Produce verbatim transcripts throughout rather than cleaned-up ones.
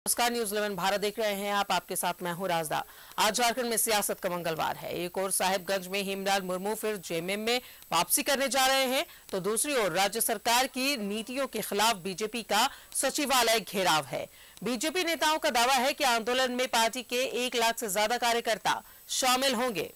नमस्कार, news eleven Bharat देख रहे हैं आप। आपके साथ मैं हूं राजदा। आज झारखंड में सियासत का मंगलवार है। एक और साहिबगंज में हेमलाल मुर्मू फिर जेएमएम में वापसी करने जा रहे हैं, तो दूसरी ओर राज्य सरकार की नीतियों के खिलाफ बीजेपी का सचिवालय घेराव है। बीजेपी नेताओं का दावा है कि आंदोलन में पार्टी के एक लाख से ज्यादा कार्यकर्ता शामिल होंगे।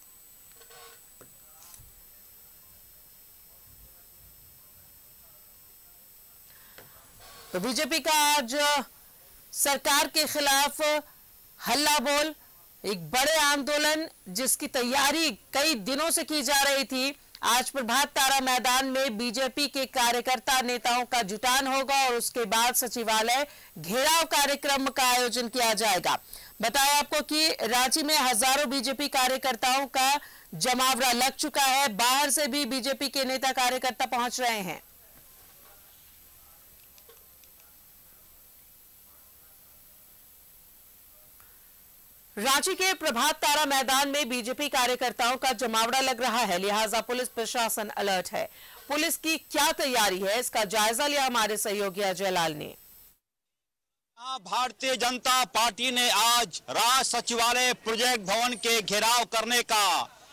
तो बीजेपी का आज सरकार के खिलाफ हल्ला बोल, एक बड़े आंदोलन जिसकी तैयारी कई दिनों से की जा रही थी, आज प्रभात तारा मैदान में बीजेपी के कार्यकर्ता नेताओं का जुटान होगा और उसके बाद सचिवालय घेराव कार्यक्रम का आयोजन किया जाएगा। बताया आपको कि रांची में हजारों बीजेपी कार्यकर्ताओं का जमावड़ा लग चुका है। बाहर से भी बीजेपी के नेता कार्यकर्ता पहुंच रहे हैं। रांची के प्रभात तारा मैदान में बीजेपी कार्यकर्ताओं का जमावड़ा लग रहा है, लिहाजा पुलिस प्रशासन अलर्ट है। पुलिस की क्या तैयारी है, इसका जायजा लिया हमारे सहयोगी अजय लाल ने। भारतीय जनता पार्टी ने आज राज सचिवालय प्रोजेक्ट भवन के घेराव करने का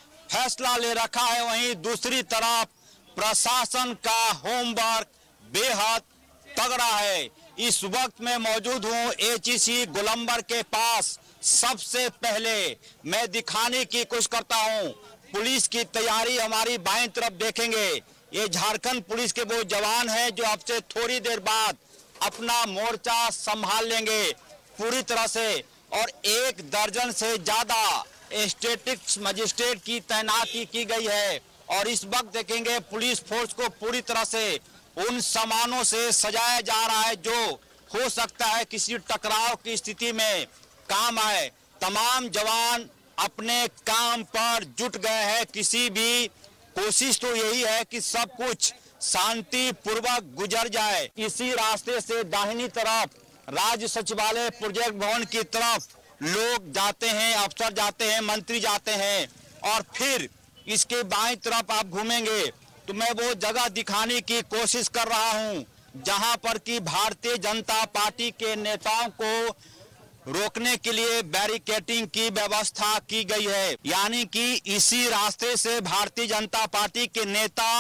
फैसला ले रखा है। वहीं दूसरी तरफ प्रशासन का होमवर्क बेहद तगड़ा है। इस वक्त मैं मौजूद हूं एचईसी गोलंबर के पास। सबसे पहले मैं दिखाने की कोशिश करता हूं पुलिस की तैयारी। हमारी बाईं तरफ देखेंगे, ये झारखंड पुलिस के वो जवान हैं जो अब से थोड़ी देर बाद अपना मोर्चा संभाल लेंगे पूरी तरह से। और एक दर्जन से ज्यादा स्टैटिक्स मजिस्ट्रेट की तैनाती की गई है। और इस वक्त देखेंगे पुलिस फोर्स को पूरी तरह से उन सामानों से सजाया जा रहा है जो हो सकता है किसी टकराव की स्थिति में काम आए। तमाम जवान अपने काम पर जुट गए हैं। किसी भी कोशिश तो यही है कि सब कुछ शांति पूर्वक गुजर जाए। इसी रास्ते से दाहिनी तरफ राज्य सचिवालय प्रोजेक्ट भवन की तरफ लोग जाते हैं, अफसर जाते हैं, मंत्री जाते हैं। और फिर इसके बाईं तरफ आप घूमेंगे तो मैं वो जगह दिखाने की कोशिश कर रहा हूं जहां पर कि भारतीय जनता पार्टी के नेताओं को रोकने के लिए बैरिकेडिंग की व्यवस्था की गई है। यानी कि इसी रास्ते से भारतीय जनता पार्टी के नेता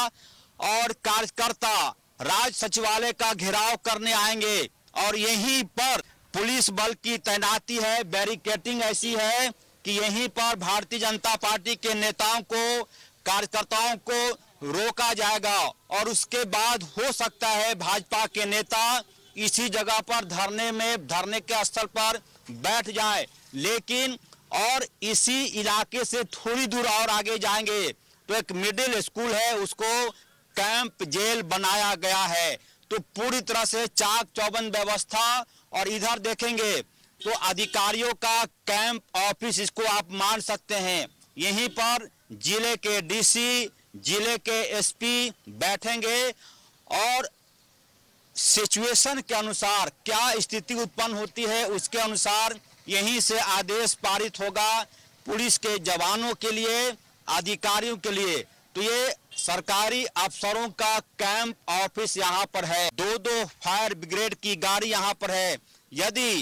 और कार्यकर्ता राज सचिवालय का घेराव करने आएंगे और यहीं पर पुलिस बल की तैनाती है। बैरिकेडिंग ऐसी है कि यहीं पर भारतीय जनता पार्टी के नेताओं को, कार्यकर्ताओं को रोका जाएगा। और उसके बाद हो सकता है भाजपा के नेता इसी जगह पर धरने में धरने के स्थल पर बैठ जाए। लेकिन और इसी इलाके से थोड़ी दूर और आगे जाएंगे तो एक मिडिल स्कूल है, उसको कैंप जेल बनाया गया है। तो पूरी तरह से चाक चौबंद व्यवस्था। और इधर देखेंगे तो अधिकारियों का कैंप ऑफिस, इसको आप मान सकते हैं। यहीं पर जिले के डीसी, जिले के एसपी बैठेंगे और सिचुएशन के अनुसार क्या स्थिति उत्पन्न होती है उसके अनुसार यहीं से आदेश पारित होगा पुलिस के जवानों के लिए, अधिकारियों के लिए। तो ये सरकारी अफसरों का कैंप ऑफिस यहाँ पर है। दो दो फायर ब्रिगेड की गाड़ी यहाँ पर है। यदि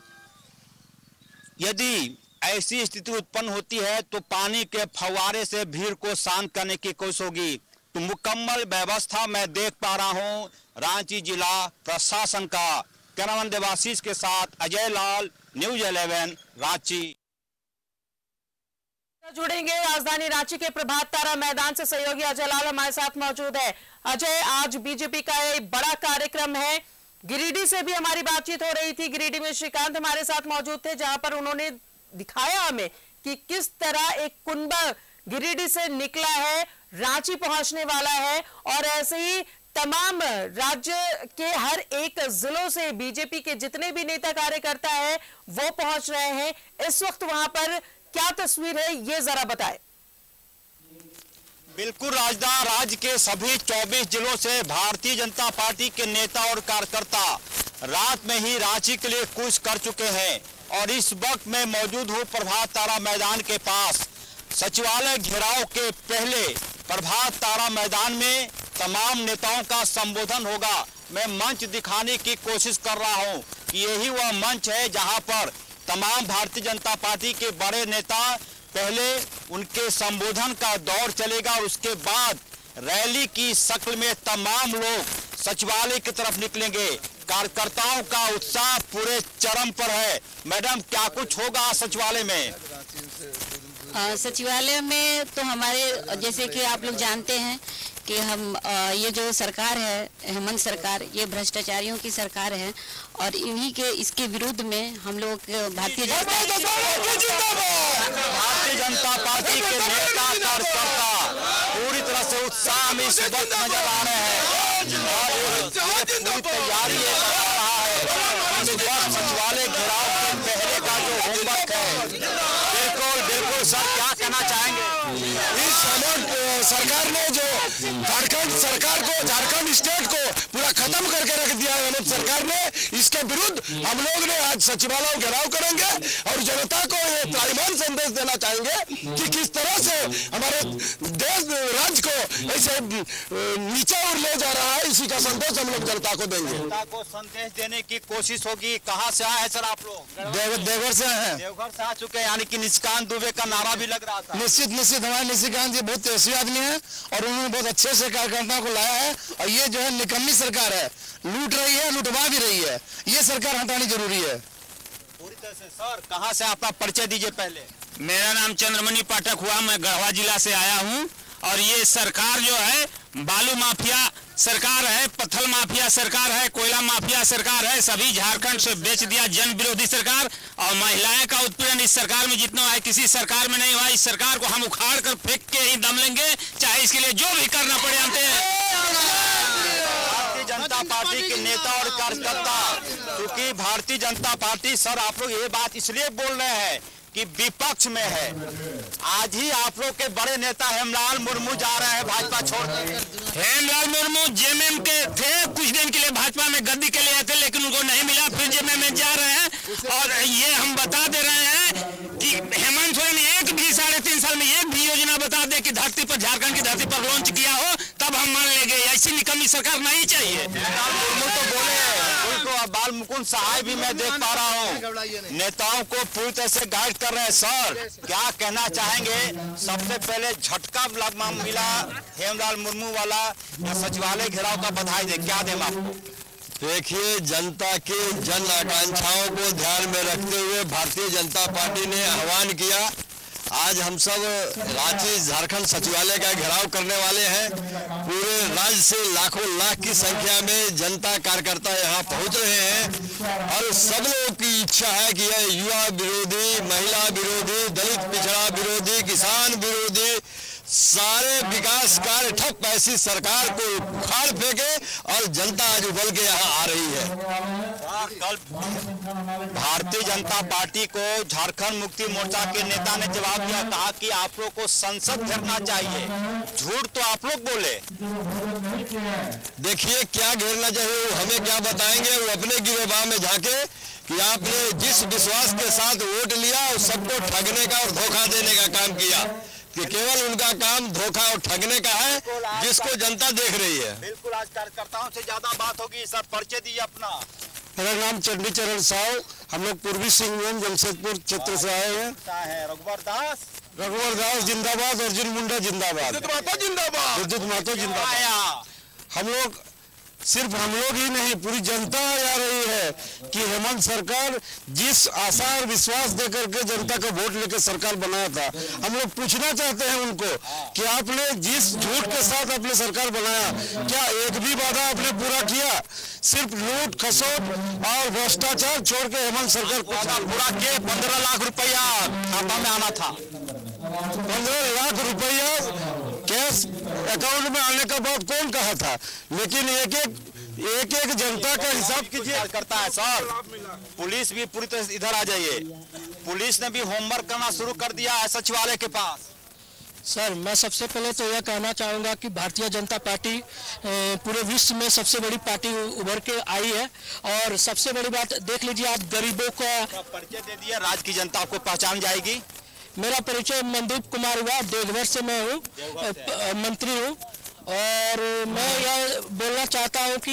यदि ऐसी स्थिति उत्पन्न होती है तो पानी के फव्वारे से भीड़ को शांत करने की कोशिश होगी। तो मुकम्मल व्यवस्था मैं देख पा रहा हूं रांची जिला प्रशासन का। कैमरामैन देवाशीष के साथ अजय लाल, न्यूज इलेवन रांची। जुड़ेंगे राजधानी रांची के प्रभात तारा मैदान से सहयोगी अजय लाल हमारे साथ मौजूद है। अजय, आज बीजेपी का एक बड़ा कार्यक्रम है। गिरिडीह से भी हमारी बातचीत हो रही थी। गिरिडीह में श्रीकांत हमारे साथ मौजूद थे, जहां पर उन्होंने दिखाया हमें कि किस तरह एक कुंभा गिरिडीह से निकला है, रांची पहुंचने वाला है। और ऐसे ही तमाम राज्य के हर एक जिलों से बीजेपी के जितने भी नेता कार्यकर्ता है वो पहुंच रहे हैं। इस वक्त वहां पर क्या तस्वीर है, ये जरा बताएं। बिल्कुल राजदा, राज्य के सभी चौबीस जिलों से भारतीय जनता पार्टी के नेता और कार्यकर्ता रात में ही रांची के लिए कूच कर चुके हैं। और इस वक्त मैं मौजूद हूं प्रभात तारा मैदान के पास। सचिवालय घेराव के पहले प्रभात तारा मैदान में तमाम नेताओं का संबोधन होगा। मैं मंच दिखाने की कोशिश कर रहा हूं। कि यही वह मंच है जहां पर तमाम भारतीय जनता पार्टी के बड़े नेता पहले उनके संबोधन का दौर चलेगा और उसके बाद रैली की शक्ल में तमाम लोग सचिवालय की तरफ निकलेंगे। कार्यकर्ताओं का उत्साह पूरे चरम पर है। मैडम, क्या कुछ होगा सचिवालय में? आ, सचिवालय में तो हमारे, जैसे कि आप लोग जानते हैं कि हम आ, ये जो सरकार है, हेमंत सरकार, ये भ्रष्टाचारियों की सरकार है और इन्हीं के इसके विरुद्ध में हम लोग भारतीय जनता भारतीय जनता पार्टी के नेता कार्यकर्ता पूरी तरह से उत्साह में इस वक्त नजर आ रहे हैं और पूरी तैयारी रहा है। सचिवालय घेराव के पहले का जो होमवर्क है, बिल्कुल बिल्कुल सर, क्या कहना चाहेंगे? इस सरकार ने जो झारखंड सरकार को, झारखंड स्टेट को पूरा खत्म करके रख दिया है हेमंत सरकार ने, इसके विरुद्ध हम लोग ने आज सचिवालय घेराव करेंगे और जनता को ये तालिबान संदेश देना चाहेंगे कि किस तरह से हमारे देश राज्य को ऐसे नीचे और ले जा रहा है। इसी का संदेश हम लोग जनता को देंगे। जनता को संदेश देने की कोशिश होगी। कहाँ से आए हैं सर आप लोग? देवघर से हैं। देवघर से आ चुके हैं, यानी कि निशिकांत दुबे का नारा भी लग रहा था। निश्चित निश्चित हमारे निशिकांत जी बहुत तेजस्वी आदमी है और उन्होंने बहुत अच्छे से कार्यकर्ताओं को लाया है और ये जो है निकम्मी सरकार है, लूट रही है, लुटवा भी रही है, ये सरकार हटानी जरूरी है पूरी तरह से। सर, कहाँ से अपना परिचय दीजिए पहले। मेरा नाम चंद्रमणि पाठक हुआ, मैं गढ़वा जिला से आया हूँ और ये सरकार जो है बालू माफिया सरकार है, पत्थर माफिया सरकार है, कोयला माफिया सरकार है, सभी झारखंड से बेच दिया, जन विरोधी सरकार। और महिलाएं का उत्पीड़न इस सरकार में जितना है किसी सरकार में नहीं हुआ। इस सरकार को हम उखाड़ कर फेंक के ही दम लेंगे, चाहे इसके लिए जो भी करना पड़े। हम भारतीय जनता पार्टी के नेता और कार्यकर्ता, क्योंकि भारतीय जनता पार्टी, सर आप लोग ये बात इसलिए बोल रहे हैं कि विपक्ष में है। आज ही आप लोग के बड़े नेता हेमलाल मुर्मू जा रहे हैं भाजपा छोड़ के। हेमलाल मुर्मू जेएमएम के थे, कुछ दिन के लिए भाजपा में गद्दी के लिए थे, लेकिन उनको नहीं मिला, फिर जेएमएम में जा रहे हैं। और ये हम बता दे रहे हैं कि हेमंत सोरेन एक भी साढ़े तीन साल में एक भी योजना बता दे कि धरती पर, झारखंड की धरती पर लॉन्च किया हो, तब हम मान लेंगे। ऐसी निकम्मी सरकार नहीं चाहिए। मुर्मू तो बोले, उनको बाल मुकुंद सहाय भी मैं देख पा रहा हूँ, नेताओं को पूरी तरह से गाइड कर रहे हैं। सर, क्या कहना चाहेंगे? सबसे पहले झटका मिला हेमलाल मुर्मू वाला सचिवालय घेराव का, बधाई दे, क्या दें आपको? देखिए, जनता के जन आकांक्षाओं को ध्यान में रखते हुए भारतीय जनता पार्टी ने आह्वान किया। आज हम सब रांची झारखंड सचिवालय का घेराव करने वाले हैं। पूरे राज्य से लाखों लाख की संख्या में जनता कार्यकर्ता यहाँ पहुँच रहे हैं और सब लोगों की इच्छा है कि यह युवा विरोधी, महिला विरोधी, दलित पिछड़ा विरोधी, किसान विरोधी सारे विकास कार्य ठप ऐसी सरकार को उखाड़ फेंके और जनता आज उबल के यहाँ आ रही है। कल भारतीय जनता पार्टी को झारखंड मुक्ति मोर्चा के नेता ने जवाब दिया, कहा कि आप लोग को संसद घेरना चाहिए। झूठ तो आप लोग बोले। देखिए, क्या घेरना चाहिए वो हमें क्या बताएंगे। वो अपने गिरेबान में झांके कि आपने जिस विश्वास के साथ वोट लिया उस सबको ठगने का और धोखा देने का काम किया, कि केवल उनका काम धोखा और ठगने का है, जिसको जनता देख रही है। बिल्कुल, आज कार्यकर्ताओं से ज्यादा बात होगी। सर, परिचय दीजिए अपना। मेरा नाम चंडी चरण साव, हम लोग पूर्वी सिंहभूम जमशेदपुर क्षेत्र से आए हैं। रघुवर दास रघुवर दास जिंदाबाद, अर्जुन मुंडा जिंदाबाद, विद्युत माता जिंदाबाद, विद्युत माता जिंदाबाद। हम लोग, सिर्फ हम लोग ही नहीं, पूरी जनता आ रही है कि हेमंत सरकार जिस आशा और विश्वास देकर के जनता का वोट लेकर सरकार बनाया था, हम लोग पूछना चाहते हैं उनको कि आपने जिस झूठ के साथ आपने सरकार बनाया, क्या एक भी वादा आपने पूरा किया? सिर्फ लूट खसोट और भ्रष्टाचार छोड़ के हेमंत सरकार पूरा किए। पंद्रह लाख रुपया खाता में आना था, पंद्रह लाख रुपया कैश अकाउंट में आने का बात कौन कहा था? लेकिन एक एक एक एक जनता का हिसाब कीजिए करता है। सर, पुलिस भी पूरी तरह से इधर आ जाइए। पुलिस ने भी होमवर्क करना शुरू कर दिया है सचिवालय के पास। सर, मैं सबसे पहले तो यह कहना चाहूँगा कि भारतीय जनता पार्टी पूरे विश्व में सबसे बड़ी पार्टी उभर के आई है और सबसे बड़ी बात देख लीजिए आप, गरीबों का परिचय दे दिया, राज्य की जनता आपको पहचान जाएगी। मेरा परिचय मनदीप कुमार हुआ, देवघर से मैं हूँ, मंत्री हूँ और मैं यह बोलना चाहता हूँ कि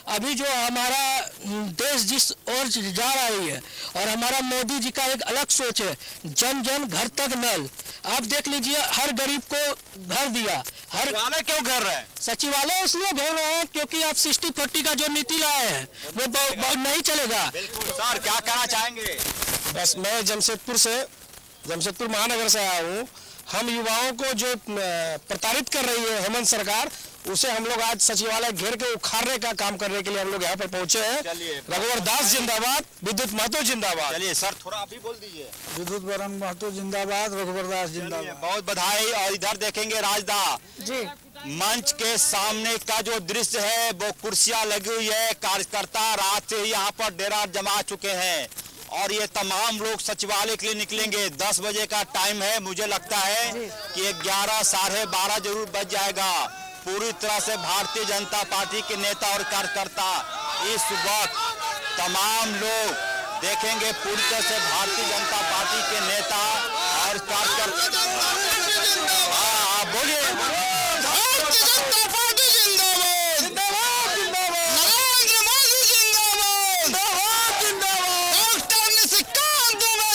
अभी जो हमारा देश जिस ओर जा रही है और हमारा मोदी जी का एक अलग सोच है, जन जन घर तक नल। आप देख लीजिए, हर गरीब को घर दिया। हर सचिवालय क्यों घर रहे हैं? सचिवालय इसलिए घेर रहे हैं क्योंकि आप सिक्सटी फोर्टी का जो नीति लाए हैं वो बहुत नहीं चलेगा। बिल्कुल सर, क्या कहना चाहेंगे? बस मैं जमशेदपुर से जमशेदपुर महानगर से आया हूँ। हम युवाओं को जो प्रताड़ित कर रही है हेमंत सरकार, उसे हम लोग आज सचिवालय घेर के उखाड़ने का काम करने के लिए हम लोग यहाँ पर पहुँचे हैं। रघुवर दास जिंदाबाद, विद्युत महतो जिंदाबाद। चलिए सर, थोड़ा अभी बोल दीजिए। विद्युत वरण महतो जिंदाबाद, रघुवर दास जिंदाबाद। बहुत बधाई। और इधर देखेंगे राजदा जी, मंच के सामने का जो दृश्य है, वो कुर्सियां लगी हुई है, कार्यकर्ता रात से ही यहाँ पर डेरा जमा चुके हैं और ये तमाम लोग सचिवालय के लिए निकलेंगे। दस बजे का टाइम है, मुझे लगता है कि ग्यारह साढ़े बारह जरूर बज जाएगा। पूरी तरह से भारतीय जनता पार्टी के नेता और कार्यकर्ता इस वक्त तमाम लोग देखेंगे, पूरी तरह से भारतीय जनता पार्टी के नेता और कार्यकर्ता। हाँ, बोलिए। भारतीय जनता पार्टी जिंदाबाद, नरेंद्र मोदी जिंदाबाद, डॉक्टर निशिकांत दुबे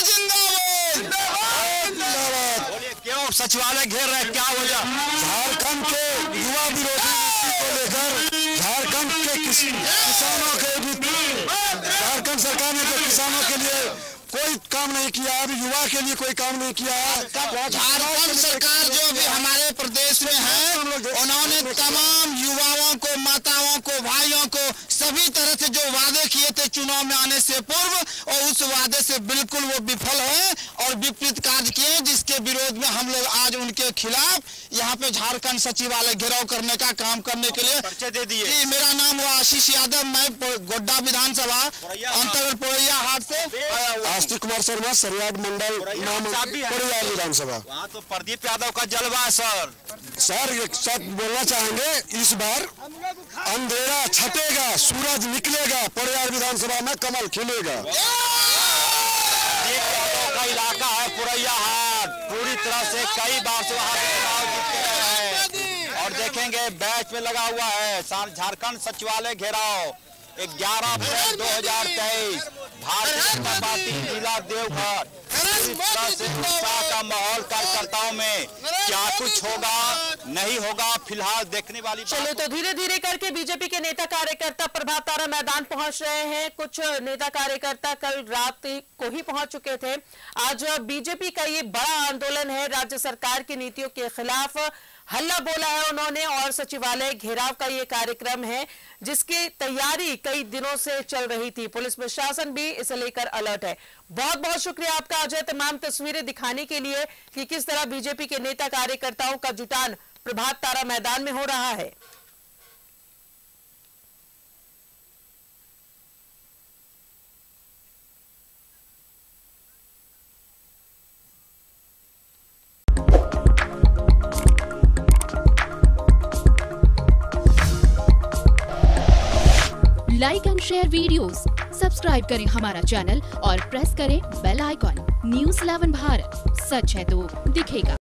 जिंदाबाद। बोलिए, क्यों सचिवालय घेर रहे, क्या वजह? झारखंड के युवा विरोधी नीति को लेकर झारखंड के किसानों के झारखंड सरकार ने जो किसानों के लिए कोई काम नहीं किया, अभी युवा के लिए कोई काम नहीं किया। झारखंड सरकार जो भी हमारे प्रदेश में है, उन्होंने तमाम युवाओं को, माताओं को, भाइयों को सभी तरह से जो वादे किए थे चुनाव में आने से पूर्व, और उस वादे से बिल्कुल वो विफल है और विपरीत कार्य किए, जिसके विरोध में हम लोग आज उनके खिलाफ यहाँ पे झारखंड सचिवालय घेराव करने का काम करने के लिए परिचय दे दिए। जी, मेरा नाम हुआ आशीष यादव, मैं गोड्डा विधानसभा अंतर्गत पोरैया हाट से। आस्तिक कुमार शर्मा, सरियाड मंडल पोरैया विधानसभा। वहाँ तो प्रदीप यादव का जलवा है सर। सर एक साथ बोलना चाहेंगे, इस बार अंधेरा छटेगा, सूरज निकलेगा, पोरैया विधानसभा में कमल खिलेगा। प्रदीप यादव का इलाका है पोरैया हाट, पूरी तरह से कई बार से वहाँ पे चुनाव जीतते रहे हैं। और देखेंगे बैच में लगा हुआ है झारखंड सचिवालय घेराव ग्यारह अप्रैल दो हजार तेईस। भारतीय जनता पार्टी जिला देवघर, इस तरह से उत्साह का माहौल कार्यकर्ताओं में। क्या कुछ होगा नहीं होगा, फिलहाल देखने वाली। चलो तो धीरे धीरे करके बीजेपी के नेता कार्यकर्ता प्रभात तारा मैदान पहुंच रहे हैं। कुछ नेता कार्यकर्ता कल रात को ही पहुंच चुके थे। आज बीजेपी का ये बड़ा आंदोलन है, राज्य सरकार की नीतियों के खिलाफ हल्ला बोला है उन्होंने, और सचिवालय घेराव का ये कार्यक्रम है जिसकी तैयारी कई दिनों से चल रही थी। पुलिस प्रशासन भी इसे लेकर अलर्ट है। बहुत बहुत शुक्रिया आपका अजय, तमाम तस्वीरें दिखाने के लिए कि किस तरह बीजेपी के नेता कार्यकर्ताओं का जुटान प्रभात तारा मैदान में हो रहा है। Like and share videos, subscribe करें हमारा चैनल और प्रेस करें bell icon. News eleven Bharat, सच है तो दिखेगा।